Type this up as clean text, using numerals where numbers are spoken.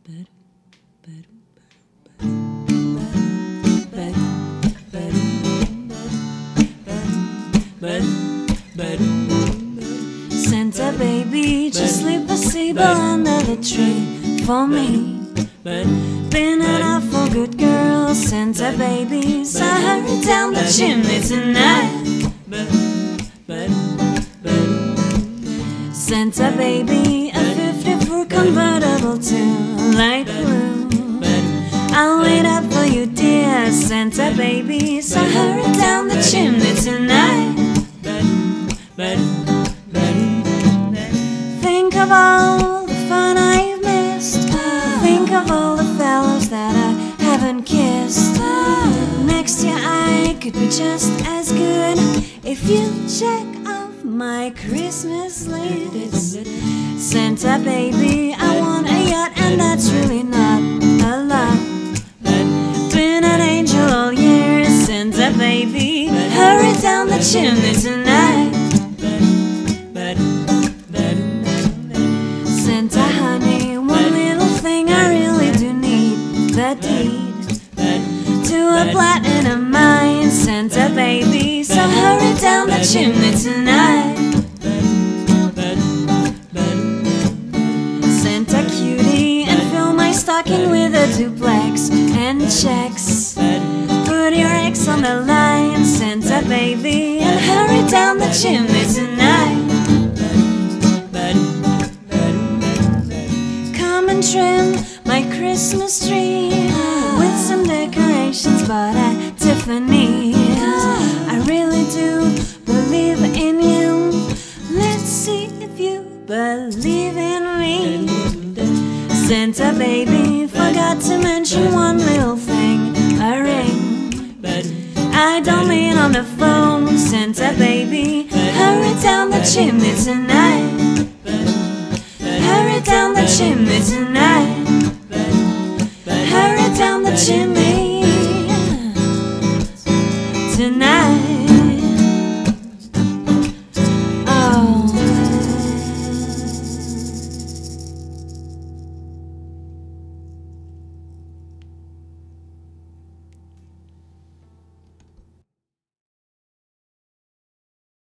Santa baby, just slip a sable under the tree for me. Been an awful good girl, Santa baby, so hurry down the chimney tonight. Santa baby, a 54 convertible to light blue. I'll wait up for you, dear Santa baby, so hurry down the chimney tonight. Think of all the fun I've missed. Think of all the fellows that I haven't kissed. Next year I could be just as good if you check off my Christmas list. Santa baby, I want a yacht, and that's really not a lot. Been an angel all year, Santa baby, hurry down the chimney tonight. Santa honey, one little thing I really do need, the deed to a platinum mine, Santa baby, so hurry down the chimney tonight. Santa cutie, and fill my stocking with a duplex and checks. Put your ex on the line, Santa baby, and hurry down the chimney tonight. Come and trim my Christmas tree with some decorations bought at Tiffany's. I really do believe in you. Let's see if you believe in me. Santa baby, forgot to mention one little thing, a ring. I don't mean on the phone, Santa baby, hurry down the chimney tonight. Hurry down the chimney tonight.